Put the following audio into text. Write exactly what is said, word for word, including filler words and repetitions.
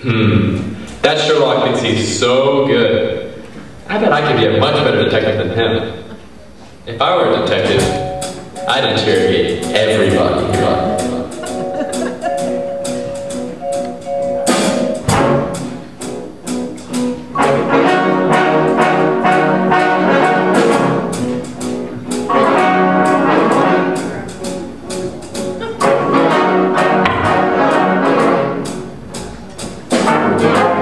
Hmm. That Sherlock thinks he's so good. I bet I could be a much better detective than him. If I were a detective, I'd interrogate everybody. Yeah.